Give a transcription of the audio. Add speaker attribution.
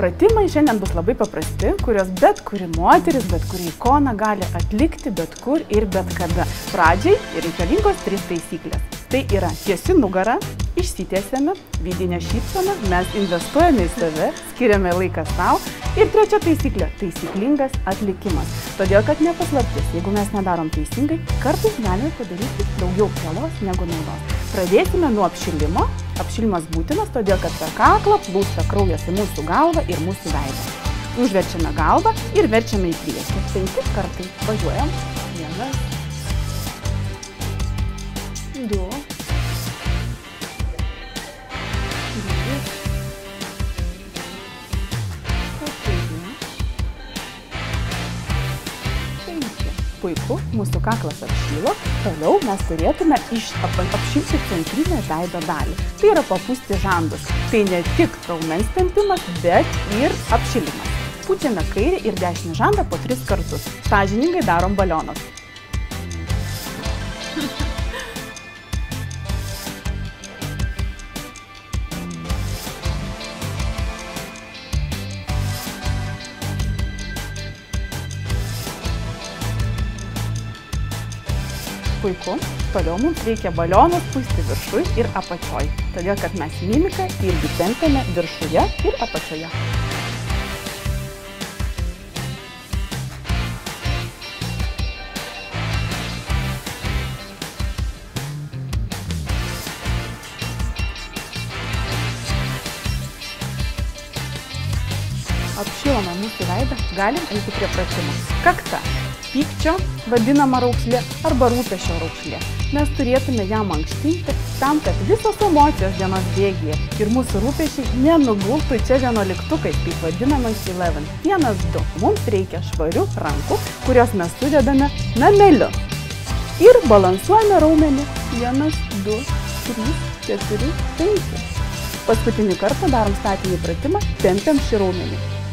Speaker 1: Pratimai šiandien bus labai paprasti, kurios bet kuri moteris, bet kuri ikona gali atlikti bet kur ir bet kada. Pradžiai reikalingos 3 taisyklės. Tai yra tiesi nugara, išsitiesiame, vidinę šypseną, mes investuojame į save, skiriame laiką savo. Ir 3 taisyklė – taisyklingas atlikimas. Todėl, kad nepaslaptis, jeigu mes nedarom teisingai, kartais galime padaryti daugiau žalos negu naudos. Pradėsime nuo apšilimo. Apšilimas būtinas, todėl, kad per kaklą plūsta kraujas į mūsų galvą ir mūsų veidą. Užverčiame galvą ir verčiame į priekį. 5 kartai. Važiuojam. 1, 2, 3, 5. Puiku, mūsų kaklas apšylo, toliau mes turėtume apšilti centrinę veido dalį. Tai yra papūsti žandus. Tai ne tik raumens tempimas, bet ir apšilimas. Pučiame kairį ir dešinį žandą po 3 kartus. Sąžiningai darom balionus. Puiku. Toliau mums reikia balionus pūsti viršui ir apačioj. Todėl, kad mes mimiką irgi tempiame viršuje ir apačioje. Apšilome mūsų veidą, galim eiti prie pratimų. Kakta. Pykčio vadinama raukšlė arba rūpesčio raukšlė. Mes turėtume ją mankštinti tam, kad visos emocijos dienos bėgyje ir mūsų rūpesčiai nenugultų čia vienuoliktukais, kaip vadinamais 11. 1, 2. Mums reikia švarių rankų, kurios mes sudedame nameliu. Ir balansuojame raumenį. 1, 2, 3, 4, 5. Paskutinį kartą darom statinį pratimą, tempiam šį raumenį.